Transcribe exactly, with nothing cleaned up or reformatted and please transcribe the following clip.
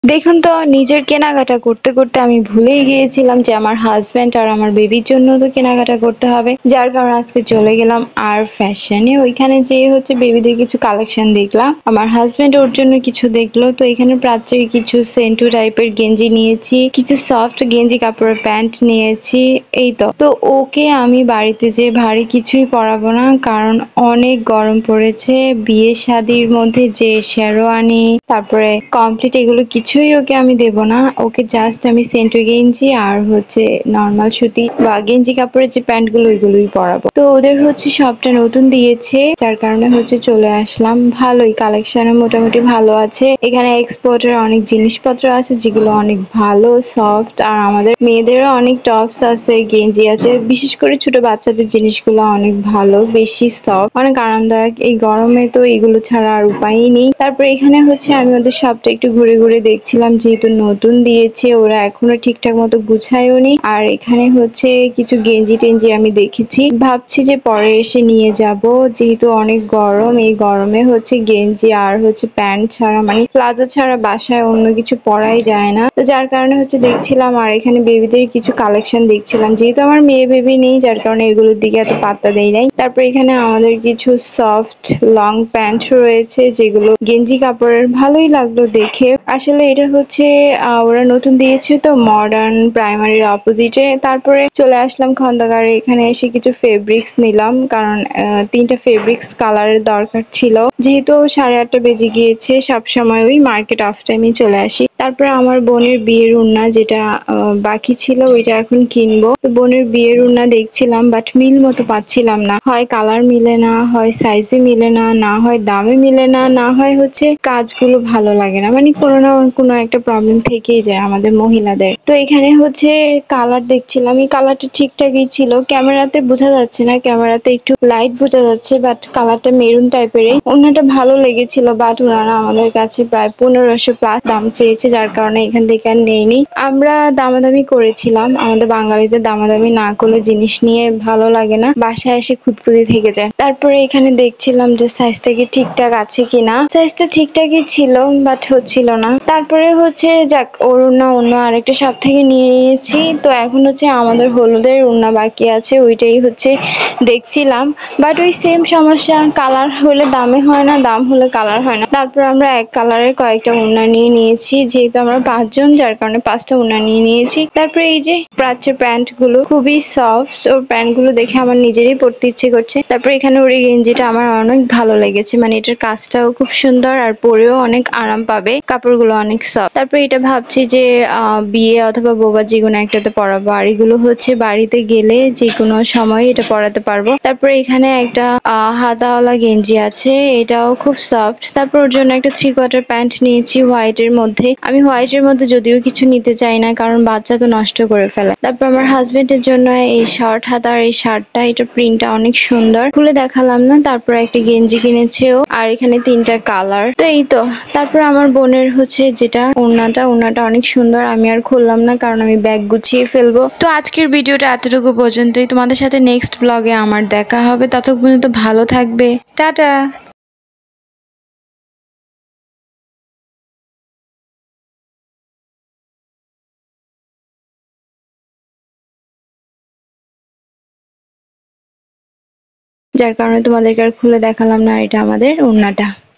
দেখুন তো নিজের কেনাকাটা করতে করতে আমি ভুলেই গিয়েছিলাম যে আমার হাজব্যান্ড আর আমার বেবির জন্য তো কেনাকাটা করতে হবে, যার কারণে আজকে চলে গেলাম আর ফ্যাশনে। ওইখানে যেয়ে হচ্ছে বেবিদের কিছু কালেকশন দেখলাম, আমার হাজব্যান্ড ওর জন্য কিছু দেখলো। তো এখানে প্রাচ্যের কিছু সেন্টু টাইপের গেঞ্জি নিয়েছি, কিছু সফট গেঞ্জি কাপড়ের প্যান্ট নিয়েছি। এই তো তো ওকে আমি বাড়িতে যে ভারী কিছুই পরাবো না, কারণ অনেক গরম পড়েছে। বিয়ে শাদির মধ্যে যে শেরওয়ানি তারপরে কমপ্লিট এগুলো কিছুই ওকে আমি দেব না। ওকে জাস্ট আমি সেন্টু গেঞ্জি আর হচ্ছে নর্মাল সুতি বা গেঞ্জি কাপড়ের যে প্যান্ট গুলো ওইগুলোই পরাবো। তো ওদের হচ্ছে সবটা নতুন দিয়েছে, যার কারণে হচ্ছে চলে আসলাম। ভালোই কালেকশনে মোটামুটি ভালো আছে। এখানে এক্সপোর্টের অনেক জিনিসপত্র আছে যেগুলো অনেক ভালো সফট, আর আমাদের মেয়েদেরও অনেক টপস আছে, গেঞ্জি আছে। বিশেষ করে ছোট বাচ্চাদের জিনিসগুলো অনেক ভালো, বেশি সফট, অনেক আরামদায়ক। এই গরমে তো এগুলো ছাড়া আর উপায়ই নেই। তারপরে এখানে হচ্ছে আমি ওদের সবটা একটু ঘুরে ঘুরে দেখছিলাম, যেহেতু নতুন দিয়েছে ওরা এখনো ঠিকঠাক মতো গুছায়ও নি। আর এখানে হচ্ছে কিছু গেঞ্জি টেঞ্জি আমি দেখেছি, ভাবছি যে পরে এসে নিয়ে যাব, যেহেতু অনেক গরম। এই গরমে হচ্ছে গেঞ্জি আর হচ্ছে প্যান্ট ছাড়া মানে প্লাজো ছাড়া বাসায় অন্য কিছু পরাই যায় না। তো যার কারণে হচ্ছে দেখছিলাম, আর এখানে বেবিদের কিছু কালেকশন দেখছিলাম। যেহেতু আমার মেয়ে বেবি নেই, যার কারণে এগুলোর দিকে এত পাত্তা দেই নাই। তারপর এখানে আমাদের কিছু সফট লং প্যান্ট রয়েছে যেগুলো গেঞ্জি কাপড়ের, ভালোই লাগলো দেখে। আসলে এটা হচ্ছে আহ, ওরা নতুন দিয়েছে তো মডার্ন প্রাইমারির অপোজিটে। তারপরে চলে আসলাম খন্দকারে, এখানে এসে কিছু ফেব্রিক্স নিলাম, কারণ আহ, তিনটা ফেব্রিক্স কালারের দরকার ছিল। যেহেতু সাড়ে আটটা বেজে গিয়েছে, সবসময় ওই মার্কেট অফ টাইমে চলে আসি। তারপরে আমার বোনের বিয়ের উন্না যেটা আহ, বাকি ছিল ওইটা এখন কিনবো। তো বোনের বিয়ের উন্না দেখছিলাম, বাট মিল মতো পাচ্ছিলাম না। হয় কালার মিলে না, হয় সাইজে মিলে না, না হয় দামে মিলে না, না হয় হচ্ছে কাজগুলো ভালো লাগে না। মানে কোনো না কোনো একটা প্রবলেম থেকেই যায় আমাদের মহিলাদের। তো এখানে হচ্ছে কালার দেখছিলাম, এই কালারটা ঠিকঠাকই ছিল, ক্যামেরাতে বোঝা যাচ্ছে না, ক্যামেরাতে একটু লাইট বোঝা যাচ্ছে, বাট কালারটা মেরুন টাইপের। ওনাটা ভালো লেগেছিল, বাট ওনারা আমাদের কাছে প্রায় পনেরোশো প্লাস দাম চেয়েছে, যার কারণে এখান থেকে আর নেইনি। আমরা দামাদামি করেছিলাম, আমাদের বাঙালিদের দামাদামি না করলে জিনিস নিয়ে ভালো লাগে না, বাসায় এসে খুঁতখুঁতি থেকে যায়। তারপরে এখানে দেখছিলাম যে সাইজটা কি ঠিকঠাক আছে কিনা। সাইজটা ঠিকঠাকই ছিল, বাট হচ্ছিল না। তারপরে হচ্ছে যাক, ওর ওড়না অন্য আরেকটা শপ থেকে নিয়ে নিয়েছি। তো এখন হচ্ছে আমাদের হলুদের ওড়না বাকি আছে, ওইটাই হচ্ছে দেখছিলাম। বাট ওই সেম সমস্যা, কালার হলে দামে হয় না, দাম হলে কালার হয় না। তারপর আমরা এক কালারের কয়েকটা ওড়না নিয়ে নিয়েছি, যেহেতু আমরা পাঁচজন, যার কারণে পাঁচটা ওড়না নিয়ে নিয়েছি। তারপরে এই যে প্রাচ্যের প্যান্ট গুলো খুবই সফট, ওর প্যান্ট গুলো দেখে আমার নিজেরই পরতে ইচ্ছে করছে। তারপর এখানে ওর এই গেঞ্জিটা আমার অনেক ভালো লেগেছে, মানে এটার কাজটাও খুব সুন্দর আর পরেও অনেক আরাম পাবে, কাপড়গুলো অনেক সফট। তারপর এটা ভাবছি যে আহ বিয়ে অথবা বোবা যে কোনো একটাতে পরাবো, আর এগুলো হচ্ছে বাড়িতে গেলে যে কোনো সময় এটা পরাতে পারবো। তারপরে এখানে একটা আহ হাতাওয়ালা গেঞ্জি আছে, এটাও খুব সফট। তারপর ওর জন্য একটা থ্রি কোয়ার্টার প্যান্ট নিয়েছি হোয়াইট এর মধ্যে। আমি হোয়াইট এর মধ্যে যদিও কিছু নিতে চাই না, কারণ বাচ্চা তো নষ্ট করে ফেলে। তারপর আমার হাজবেন্ডের জন্য এই শর্ট হাতার এই শার্টটা, এটা প্রিন্টটা অনেক সুন্দর, খুলে দেখালাম না। তারপর একটা গেঞ্জি কিনেছেও, আর এখানে তিনটা কালার। তো এই তো। তারপর আমার বোনের হচ্ছে যেটা ওড়নাটা, ওড়নাটা অনেক সুন্দর, আমি আর খুললাম না কারণ আমি ব্যাগ গুছিয়ে ফেলবো। তো আজকের ভিডিওটা এতটুকু পর্যন্তই। তোমাদের সাথে নেক্সট ব্লগে আমার দেখা হবে, ততক্ষণ পর্যন্ত ভালো থাকবে। টাটা। যার কারণে তোমাদেরকে আর খুলে দেখালাম না, এটা আমাদের ওড়নাটা।